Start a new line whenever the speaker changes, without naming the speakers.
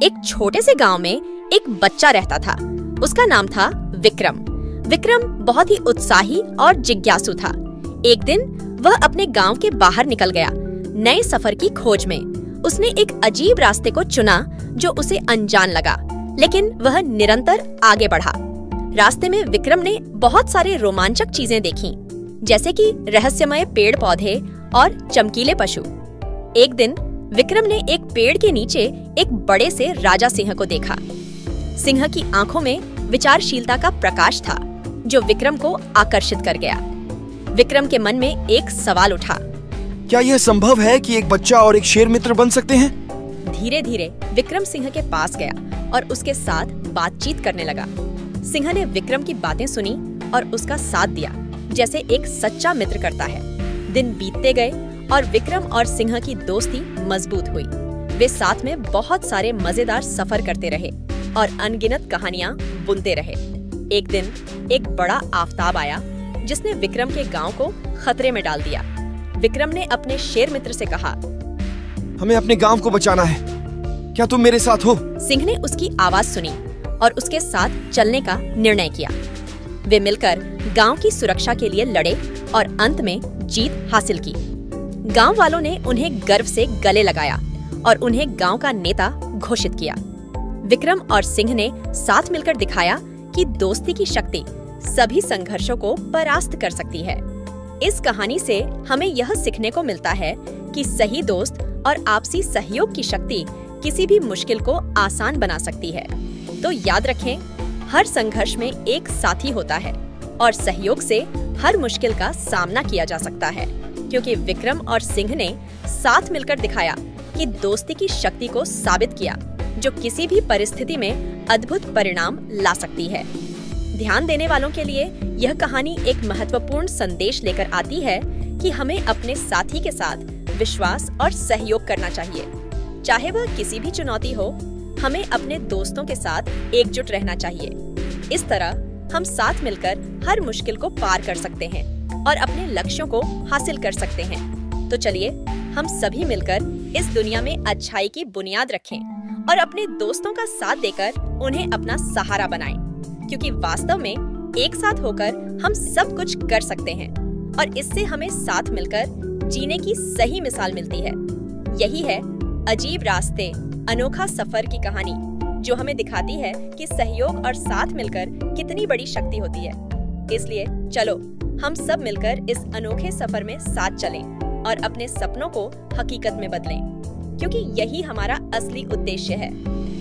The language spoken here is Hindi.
एक छोटे से गांव में एक बच्चा रहता था। उसका नाम था विक्रम। विक्रम बहुत ही उत्साही और जिज्ञासु था। एक दिन वह अपने गांव के बाहर निकल गया, नए सफर की खोज में। उसने एक अजीब रास्ते को चुना जो उसे अनजान लगा, लेकिन वह निरंतर आगे बढ़ा। रास्ते में विक्रम ने बहुत सारे रोमांचक चीजें देखीं, जैसे कि रहस्यमय पेड़ पौधे और चमकीले पशु। एक दिन विक्रम ने एक पेड़ के नीचे एक बड़े से राजा सिंह को देखा। सिंह की आंखों में विचारशीलता का प्रकाश था, जो विक्रम को आकर्षित कर गया। विक्रम के मन में एक सवाल उठा,
क्या यह संभव है कि एक बच्चा और एक शेर मित्र बन सकते हैं?
धीरे धीरे विक्रम सिंह के पास गया और उसके साथ बातचीत करने लगा। सिंह ने विक्रम की बातें सुनी और उसका साथ दिया, जैसे एक सच्चा मित्र करता है। दिन बीतते गए और विक्रम और सिंह की दोस्ती मजबूत हुई। वे साथ में बहुत सारे मजेदार सफर करते रहे और अनगिनत कहानियां बुनते रहे। एक दिन एक बड़ा आफताब आया, जिसने विक्रम के गांव को खतरे में डाल दिया। विक्रम ने अपने शेर मित्र से कहा,
हमें अपने गांव को बचाना है, क्या तुम मेरे साथ हो?
सिंह ने उसकी आवाज सुनी और उसके साथ चलने का निर्णय किया। वे मिलकर गांव की सुरक्षा के लिए लड़े और अंत में जीत हासिल की। गांव वालों ने उन्हें गर्व से गले लगाया और उन्हें गांव का नेता घोषित किया। विक्रम और सिंह ने साथ मिलकर दिखाया कि दोस्ती की शक्ति सभी संघर्षों को परास्त कर सकती है। इस कहानी से हमें यह सीखने को मिलता है कि सही दोस्त और आपसी सहयोग की शक्ति किसी भी मुश्किल को आसान बना सकती है। तो याद रखें, हर संघर्ष में एक साथी होता है और सहयोग से हर मुश्किल का सामना किया जा सकता है, क्योंकि विक्रम और सिंह ने साथ मिलकर दिखाया कि दोस्ती की शक्ति को साबित किया, जो किसी भी परिस्थिति में अद्भुत परिणाम ला सकती है। ध्यान देने वालों के लिए यह कहानी एक महत्वपूर्ण संदेश लेकर आती है कि हमें अपने साथी के साथ विश्वास और सहयोग करना चाहिए। चाहे वह किसी भी चुनौती हो, हमें अपने दोस्तों के साथ एकजुट रहना चाहिए। इस तरह हम साथ मिलकर हर मुश्किल को पार कर सकते हैं और अपने लक्ष्यों को हासिल कर सकते हैं। तो चलिए हम सभी मिलकर इस दुनिया में अच्छाई की बुनियाद रखें और अपने दोस्तों का साथ देकर उन्हें अपना सहारा बनाएं, क्योंकि वास्तव में एक साथ होकर हम सब कुछ कर सकते हैं और इससे हमें साथ मिलकर जीने की सही मिसाल मिलती है। यही है अजीब रास्ते अनोखा सफर की कहानी, जो हमें दिखाती है कि सहयोग और साथ मिलकर कितनी बड़ी शक्ति होती है। इसलिए चलो हम सब मिलकर इस अनोखे सफर में साथ चलें और अपने सपनों को हकीकत में बदलें, क्योंकि यही हमारा असली उद्देश्य है।